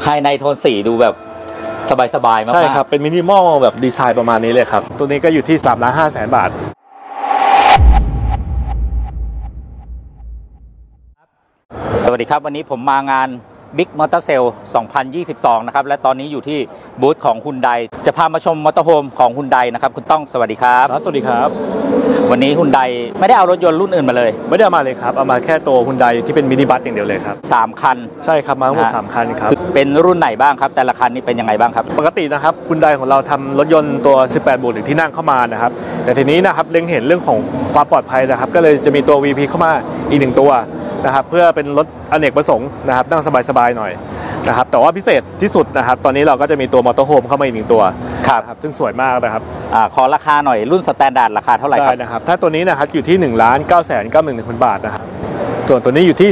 ายในโทนสีดูแบบสบายๆมากๆใช่ครับเป็นมินิมอลแบบดีไซน์ประมาณนี้เลยครับตัวนี้ก็อยู่ที่3,500,000 บาทสวัสดีครับวันนี้ผมมางาน Big Motor Sale 2022 นะครับและตอนนี้อยู่ที่บูธของ Hyundai จะพามาชมมอเตอร์โฮมของ Hyundai นะครับคุณต้องสวัสดีครับสวัสดีครับวันนี้ Hyundai ไม่ได้เอารถยนต์รุ่นอื่นมาเลยไม่ได้เอามาเลยครับเอามาแค่ตัว Hyundai ที่เป็นมินิบัสอย่างเดียวเลยครับ 3 คันใช่ครับมาทั้งหมด3 คันครับเป็นรุ่นไหนบ้างครับแต่ละคันนี้เป็นยังไงบ้างครับปกตินะครับ Hyundai ของเราทำรถยนต์ตัว18 บวก 1ที่นั่งเข้ามานะครับแต่ทีนี้นะครับเล็งเห็นเรื่องของความปลอดภัยนะครับก็เลยจะมีตัว VP เข้ามาอีก1ตัวนะครับเพื่อเป็นรถอเนกประสงค์นะครับนั่งสบายๆหน่อยนะครับแต่ว่าพิเศษที่สุดนะครับตอนนี้เราก็จะมีตัวมอเตอร์โฮมเข้ามาอีก1ตัวครับซึ่งสวยมากนะครับขอราคาหน่อยรุ่นสแตนดาร์ดราคาเท่าไหร่ครับได้นะครับถ้าตัวนี้นะครับอยู่ที่ 1,991,000 บาทนะครับส่วนตัวนี้อยู่ที่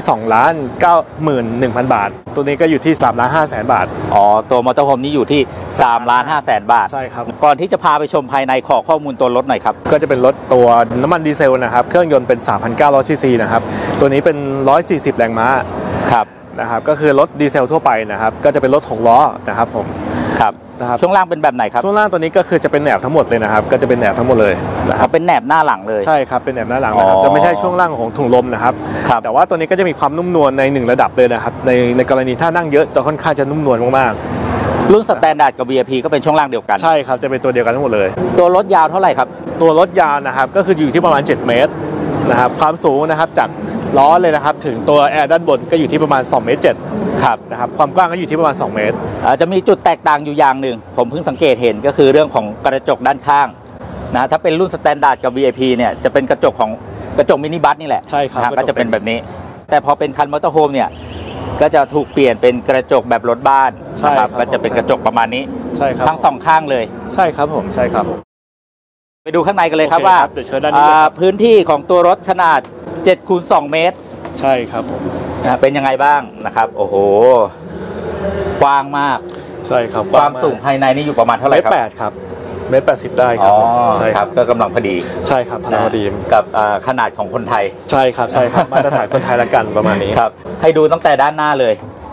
2,91,000 บาทตัวนี้ก็อยู่ที่ 3,500,000 บาทตัวมอเตอร์โฮมนี้อยู่ที่ 3,500,000 บาทใช่ครับก่อนที่จะพาไปชมภายในขอข้อมูลตัวรถหน่อยครับก็จะเป็นรถตัวน้ำมันดีเซลนะครับเครื่องยนต์เป็น 3,900 ซีซีนะครับตัวนี้เป็น140 แรงม้าครับนะครับก็คือรถดีเซลทั่วไปนะครับก็จะเป็นรถ6 ล้อนะครับผมครับนะครับช่วงล่างเป็นแบบไหนครับช่วงล่างตัวนี้ก็คือจะเป็นแหนบทั้งหมดเลยนะครับก็จะเป็นแหนบทั้งหมดเลยนะครับเป็นแหนบหน้าหลังเลยใช่ครับเป็นแหนบหน้าหลังนะครับจะไม่ใช่ช่วงล่างของถุงลมนะครับแต่ว่าตัวนี้ก็จะมีความนุ่มนวลใน1ระดับเลยนะครับในกรณีถ้านั่งเยอะจะค่อนข้างจะนุ่มนวลมากๆรุ่นสแตนดาร์ดกับ VIP ก็เป็นช่วงล่างเดียวกันใช่ครับจะเป็นตัวเดียวกันทั้งหมดเลยตัวรถยาวเท่าไหร่ครับตัวรถยาวนะครับก็คืออยู่ที่ประมาณ7 เมตรนะครับความสูงนะครับจากล้อเลยนะครับถึงตัวแอร์ด้านบนก็อยู่ที่ประมาณ2.7 เมตรครับนะครับความกว้างก็อยู่ที่ประมาณ2 เมตรจะมีจุดแตกต่างอยู่อย่างหนึ่งผมเพิ่งสังเกตเห็นก็คือเรื่องของกระจกด้านข้างนะถ้าเป็นรุ่นสแตนดาร์ดกับ VIP เนี่ยจะเป็นกระจกมินิบัสนี่แหละใช่ครับก็จะเป็นแบบนี้แต่พอเป็นคันมอเตอร์โฮมเนี่ยก็จะถูกเปลี่ยนเป็นกระจกแบบรถบ้านนะครับก็จะเป็นกระจกประมาณนี้ใช่ครับทั้ง2ข้างเลยใช่ครับผมใช่ครับไปดูข้างในกันเลยครับว่าพื้นที่ของตัวรถขนาด7x2 เมตรใช่ครับผมเป็นยังไงบ้างนะครับโอ้โหกว้างมากใช่ครับความสูงภายในนี่อยู่ประมาณเท่าไหร่ครับ 1.8 ครับ1.80 ได้ครับใช่ครับก็กำลังพอดีใช่ครับพอดีกับขนาดของคนไทยใช่ครับมาตรฐานคนไทยละกันประมาณนี้ครับให้ดูตั้งแต่ด้านหน้าเลย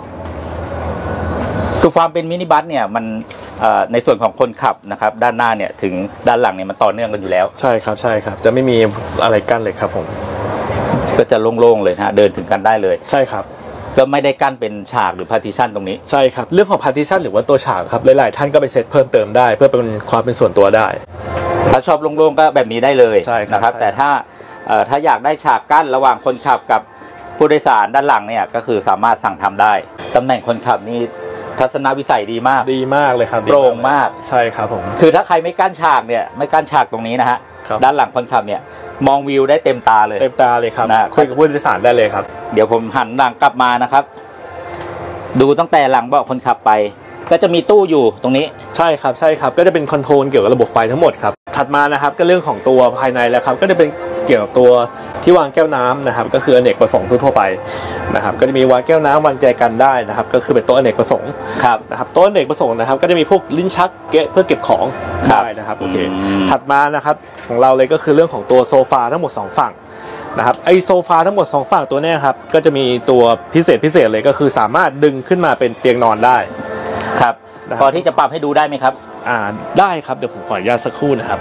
คือความเป็นมินิบัสเนี่ยมันในส่วนของคนขับนะครับด้านหน้าเนี่ยถึงด้านหลังเนี่ยมันต่อเนื่องกันอยู่แล้วใช่ครับจะไม่มีอะไรกั้นเลยครับผมก็จะโล่งๆเลยฮะเดินถึงกันได้เลยใช่ครับก็ไม่ได้กั้นเป็นฉากหรือพาร์ติชันตรงนี้ใช่ครับเรื่องของพาร์ติชันหรือว่าตัวฉากครับหลายๆท่านก็ไปเซตเพิ่มเติมได้เพื่อเป็นความเป็นส่วนตัวได้ถ้าชอบโล่งๆก็แบบนี้ได้เลยนะครับแต่ถ้าอยากได้ฉากกั้นระหว่างคนขับกับผู้โดยสารด้านหลังเนี่ยก็คือสามารถสั่งทำได้ตำแหน่งคนขับนี่ทัศนวิสัยดีมากเลยครับโปร่งมากใช่ครับผมคือถ้าใครไม่กั้นฉากเนี่ยไม่กั้นฉากตรงนี้นะฮะด้านหลังคนขับเนี่ยมองวิวได้เต็มตาเลยครับคุยกับผู้โดยสารได้เลยครับเดี๋ยวผมหันหลังกลับมานะครับดูตั้งแต่หลังเบาะคนขับไปก็จะมีตู้อยู่ตรงนี้ใช่ครับก็จะเป็นคอนโทรลเกี่ยวกับระบบไฟทั้งหมดครับถัดมานะครับก็เรื่องของตัวภายในแล้วครับก็จะเป็นเกี่ยวกับตัวที่วางแก้วน้ำนะครับก็คืออเนกประสงค์ทั่วไปนะครับก็จะมีวางแก้วน้ำวางแจกันได้นะครับก็คือเป็นโต๊ะอเนกประสงค์นะครับโต๊ะอเนกประสงค์นะครับก็จะมีพวกลิ้นชักเพื่อเก็บของได้นะครับโอเคถัดมานะครับของเราเลยก็คือเรื่องของตัวโซฟาทั้งหมด2 ฝั่งนะครับไอโซฟาทั้งหมด2 ฝั่งตัวนี้ครับก็จะมีตัวพิเศษเลยก็คือสามารถดึงขึ้นมาเป็นเตียงนอนได้ครับพอที่จะปรับให้ดูได้ไหมครับได้ครับเดี๋ยวผมขออนุญาตสักครู่นะครับ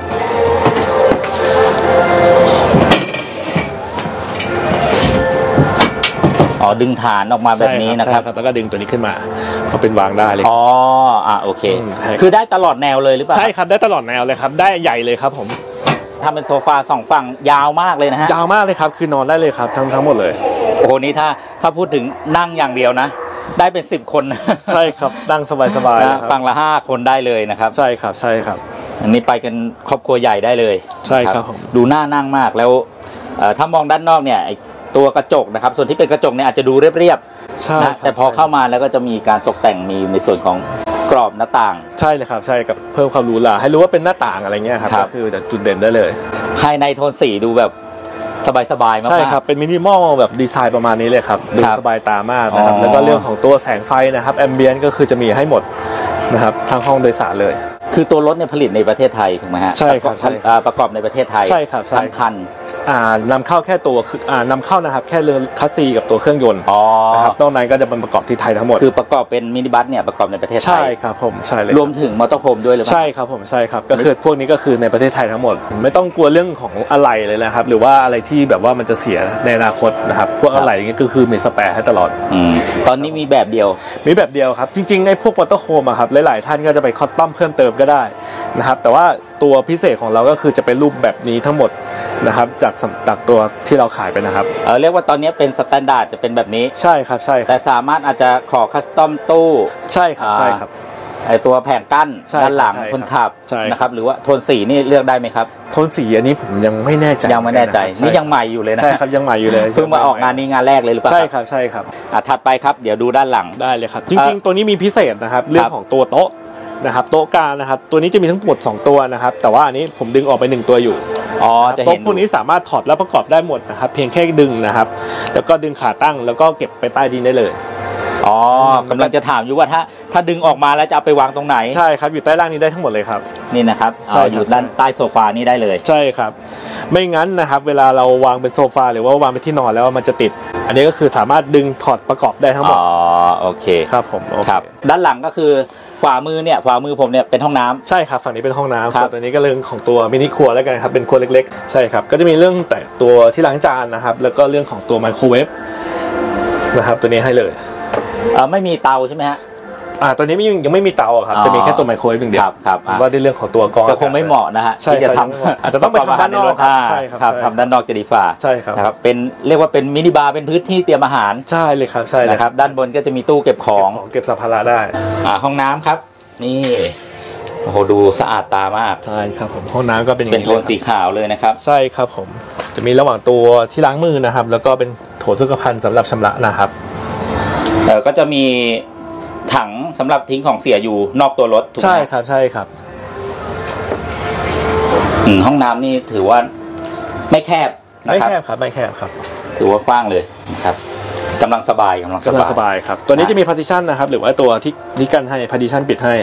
ดึงฐานออกมาแบบนี้นะครับแล้วก็ดึงตัวนี้ขึ้นมาก็เป็นวางได้เลยโอเคคือได้ตลอดแนวเลยหรือเปล่าใช่ครับได้ตลอดแนวเลยครับได้ใหญ่เลยครับผมทำเป็นโซฟา2 ฝั่งยาวมากเลยนะฮะยาวมากเลยครับคือนอนได้เลยครับทั้งหมดเลยโอ้โหนี้ถ้าพูดถึงนั่งอย่างเดียวนะได้เป็น10 คนใช่ครับนั่งสบายๆฝั่งละ5 คนได้เลยนะครับใช่ครับอันนี้ไปกันครอบครัวใหญ่ได้เลยใช่ครับดูน่านั่งมากแล้วถ้ามองด้านนอกเนี่ยตัวกระจกนะครับส่วนที่เป็นกระจกเนี่ยอาจจะดูเรียบๆนะแต่พอเข้ามาแล้วก็จะมีการตกแต่งมีในส่วนของกรอบหน้าต่างใช่เลยครับใช่กับเพิ่มความหรูหราให้รู้ว่าเป็นหน้าต่างอะไรเงี้ยครับก็คือจุดเด่นได้เลยภายในโทนสีดูแบบสบายๆมากใช่ครับเป็นมินิมอลแบบดีไซน์ประมาณนี้เลยครับดูสบายตามากนะครับแล้วก็เรื่องของตัวแสงไฟนะครับแอมเบียนก็คือจะมีให้หมดนะครับทั้งห้องโดยสารเลยคือตัวรถเนี่ยผลิตในประเทศไทยถูกไหมฮะใช่ครับประกอบในประเทศไทยใช่ครับทั้งคันนำเข้าแค่ตัวนำเข้านะครับแค่เรือคัสซีกับตัวเครื่องยนต์นะครับนอกนั้นก็จะเป็นประกอบที่ไทยทั้งหมดคือประกอบเป็นมินิบัสเนี่ยประกอบในประเทศไทยใช่ครับผมใช่เลยรวมถึงมอเตอร์โฮมด้วยหรือเปล่าใช่ครับผมใช่ครับก็คือพวกนี้ก็คือในประเทศไทยทั้งหมดไม่ต้องกลัวเรื่องของอะไหล่เลยนะครับหรือว่าอะไรที่แบบว่ามันจะเสียในอนาคตนะครับพวกอะไหล่อย่างเงี้ยก็คือมีสแปร์ให้ตลอดตอนนี้มีแบบเดียวครับจริงๆไอ้พวกมอเตอร์โฮมครับหลายๆท่านก็จะไปคัสตอมเพิ่มเติมก็ได้นะครับแต่ว่าตัวพิเศษของเราก็คือจะเป็นรูปแบบนี้ทั้งหมดนะครับจากตัวที่เราขายไปนะครับเรียกว่าตอนนี้เป็นสแตนดาร์ดจะเป็นแบบนี้ใช่ครับใช่แต่สามารถอาจจะขอคัสตอมตู้ใช่ครับไอตัวแผงกั้นด้านหลังคนขับนะครับหรือว่าโทนสีนี่เลือกได้ไหมครับโทนสีอันนี้ผมยังไม่แน่ใจนี่ยังใหม่อยู่เลยนะใช่ครับยังใหม่อยู่เลยเพิ่งมาออกงานนี้งานแรกเลยหรือเปล่าใช่ครับถัดไปครับเดี๋ยวดูด้านหลังได้เลยครับจริงๆตัวนี้มีพิเศษนะครับเรื่องของตัวโต๊ะนะครับโต๊ะกลางนะครับตัวนี้จะมีทั้งหมด2ตัวนะครับแต่ว่าอันนี้ผมดึงออกไป1ตัวอยู่จะเห็นโต๊ะพวกนี้สามารถถอดแล้วประกอบได้หมดนะครับเพียงแค่ดึงนะครับแล้วก็ดึงขาตั้งแล้วก็เก็บไปใต้ดินได้เลยกำลังจะถามอยู่ว่าถ้าดึงออกมาแล้วจะเอาไปวางตรงไหนใช่ครับอยู่ใต้ล่างนี้ได้ทั้งหมดเลยครับนี่นะครับอยู่ด้านใต้โซฟานี่ได้เลยใช่ครับไม่งั้นนะครับเวลาเราวางเป็นโซฟาหรือว่าวางเป็นที่นอนแล้วมันจะติดอันนี้ก็คือสามารถดึงถอดประกอบได้ทั้งหมดโอเคครับผมครับด้านหลังก็คือขวามือผมเนี่ยเป็นห้องน้ำใช่ครับฝั่งนี้เป็นห้องน้ำส่วนตัวนี้ก็เรื่องของตัวมินิครัวแล้วกันครับเป็นครัวเล็กๆใช่ครับก็จะมีเรื่องแต่ตัวที่ล้างจานนะครับแล้วก็เรื่องของตัวไมโครเวฟนะครับตัวนี้ให้เลยไม่มีเตาใช่ไหมฮะตัวนี้ยังไม่มีเตาครับจะมีแค่ตัวไมโครเวฟอย่างเดียวครับว่าในเรื่องของตัวกรองก็คงไม่เหมาะนะฮะที่จะทำอาจจะต้องไปทำด้านนอกใช่ครับทำด้านนอกจะดีฝ่าใช่ครับนะครับเป็นเรียกว่าเป็นมินิบาร์เป็นพื้นที่เตรียมอาหารใช่เลยครับใช่นะครับด้านบนก็จะมีตู้เก็บของเก็บสัมภาระได้ห้องน้ำครับนี่โอ้โหดูสะอาดตามากใช่ครับผมห้องน้ำก็เป็นโทนสีขาวเลยนะครับใช่ครับผมจะมีระหว่างตัวที่ล้างมือนะครับแล้วก็เป็นโถสุขภัณฑ์สำหรับชำระนะครับก็จะมีถังสำหรับทิ้งของเสียอยู่นอกตัวรถใช่ครับใช่ครับห้องน้ำนี่ถือว่าไม่แคบไม่แคบครับไม่แคบครับถือว่ากว้างเลยนะครับกำลังสบายครับตัวนี้จะมี partition นะครับหรือว่าตัวที่กันให้ partition ปิดให้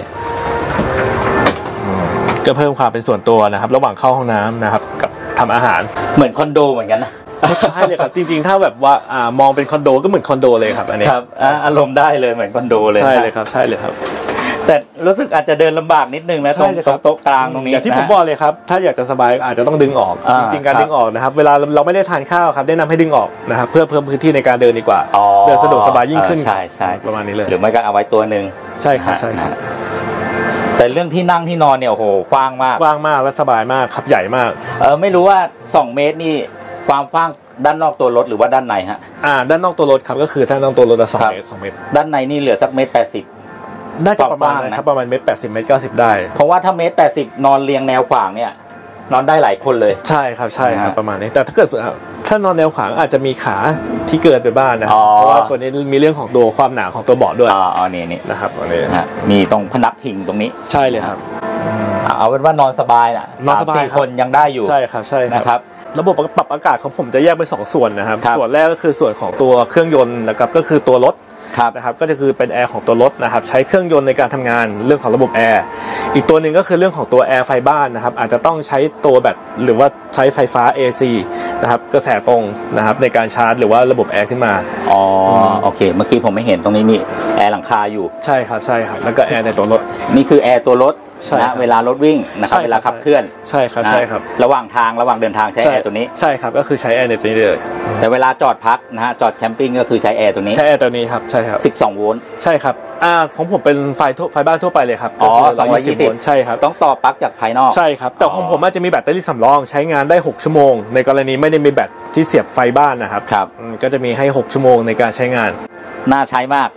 ก็เพิ่มความเป็นส่วนตัวนะครับระหว่างเข้าห้องน้ำนะครับกับทำอาหารเหมือนคอนโดเหมือนกันนะใช่เลยครับจริงๆถ้าแบบว่ามองเป็นคอนโดก็เหมือนคอนโดเลยครับอันนี้ครับอารมณ์ได้เลยเหมือนคอนโดเลยใช่เลยครับใช่เลยครับแต่รู้สึกอาจจะเดินลำบากนิดนึงนะตรงโต๊ะกลางตรงนี้อย่างที่ผมบอกเลยครับถ้าอยากจะสบายอาจจะต้องดึงออกจริงๆการดึงออกนะครับเวลาเราไม่ได้ทานข้าวครับแนะนำให้ดึงออกนะครับเพื่อเพิ่มพื้นที่ในการเดินดีกว่าเดินสะดวกสบายยิ่งขึ้นใช่ประมาณนี้เลยหรือไม่ก็เอาไว้ตัวนึงใช่ครับใช่ครับแต่เรื่องที่นั่งที่นอนเนี่ยโอ้โหกว้างมากและสบายมากครับใหญ่มากไม่รู้ว่า2 เมตรนี่ความกว้างด้านนอกตัวรถหรือว่าด้านในฮะด้านนอกตัวรถครับก็คือด้านนอกตัวรถละ2 เมตร2 เมตรด้านในนี่เหลือสัก1.80 เมตรน่าจะประมาณนะครับประมาณ1.80 เมตร 1.90 ได้เพราะว่าถ้า1.80 เมตรนอนเรียงแนวขวางเนี่ยนอนได้หลายคนเลยใช่ครับประมาณนี้แต่ถ้าเกิดถ้านอนแนวขวางอาจจะมีขาที่เกินไปบ้างนะเพราะว่าตัวนี้มีเรื่องของตัวความหนาของตัวเบาะด้วยนี่นะครับอันนี้มีตรงพนักพิงตรงนี้ใช่เลยครับเอาเป็นว่านอนสบายนะ3-4 คนยังได้อยู่ใช่ครับนะครับระบบปรับอากาศของผมจะแยกเป็น2 ส่วนนะครับส่วนแรกก็คือส่วนของตัวเครื่องยนต์นะครับก็คือตัวรถนะครับก็จะคือเป็นแอร์ของตัวรถนะครับใช้เครื่องยนต์ในการทำงานเรื่องของระบบแอร์อีกตัวหนึ่งก็คือเรื่องของตัวแอร์ไฟบ้านนะครับอาจจะต้องใช้ตัวแบตหรือว่าใช้ไฟฟ้า AC นะครับกระแสตรงนะครับในการชาร์จหรือว่าระบบแอร์ขึ้นมาโอเคเมื่อกี้ผมไม่เห็นตรงนี้มีแอร์หลังคาอยู่ใช่ครับแล้วก็แอร์ในตัวรถนี่คือแอร์ตัวรถนะเวลารถวิ่งนะครับเวลาขับเคลื่อนใช่ครับระหว่างเดินทางใช้แอร์ตัวนี้ใช่ครับก็คือใช้แอร์ในตัวนี้เลยแต่เวลาจอดพักนะฮะจอดแคมปิ้งก็คือใช้แอร์ตัวนี้ใช้แอร์ตัวนี้ครับใช่ครับ 12 โวลต์ใช่ครับของผมเป็นไฟบ้านทั่วไปเลยครับ 220 โวลต์ใช่ครับต้องต่อปลั๊กจากภายนอกใช่ครับแต่ของผมอาจจะมีแบตเตอรี่สำรองใช้งานได้6 ชั่วโมงในกรณีไม่ได้มีแบตที่เสียบไฟบ้านนะครับก็จะมีให้6 ชั่วโมงในการใช้งานน่าใช้มาก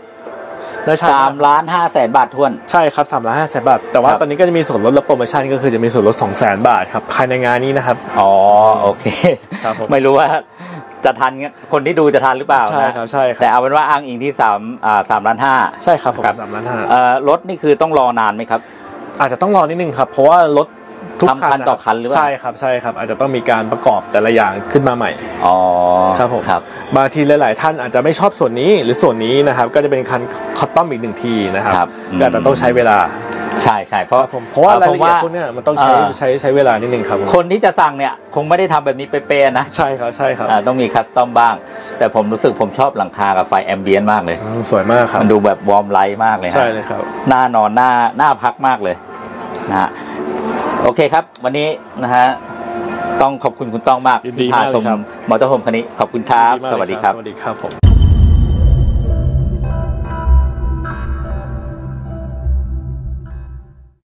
3,500,000 บาทท้วนใช่ครับ3,500,000 บาทแต่ว่าตอนนี้ก็จะมีส่วนลดและโปรโมชั่นก็คือจะมีส่วนลด 200,000 บาทครับภายในงานนี้นะครับโอเคไม่รู้ว่าจะทันคนที่ดูจะทันหรือเปล่าใช่ครับแต่เอาเป็นว่าอ้างอิงที่3,500,000 ใช่ครับผม3,500,000 รถนี่คือต้องรอนานไหมครับอาจจะต้องรอนิดนึงครับเพราะว่ารถทุกทำคันต่อคันหรือเปล่าใช่ครับอาจจะต้องมีการประกอบแต่ละอย่างขึ้นมาใหม่อ๋อครับผมครับบางทีหลายๆท่านอาจจะไม่ชอบส่วนนี้หรือส่วนนี้นะครับก็จะเป็นคันคัสตอมอีก1ทีนะครับก็จะต้องใช้เวลาใช่เพราะว่ารายละเอียดพวกนี้มันต้องใช้เวลานิดนึงครับคนที่จะสั่งเนี่ยคงไม่ได้ทำแบบนี้เป๊ะๆนะใช่ครับต้องมีคัสตอมบ้างแต่ผมรู้สึกผมชอบหลังคากับไฟแอมเบียนมากเลยสวยมากครับมันดูแบบวอร์มไลท์มากเลยใช่เลยครับน่านอนน่าพักมากเลยนะฮะโอเคครับวันนี้นะฮะต้องขอบคุณคุณต้องมากที่พาชมมอเตอร์โฮมคันนี้ขอบคุณครับสวัสดีครับสวัสดีครับผม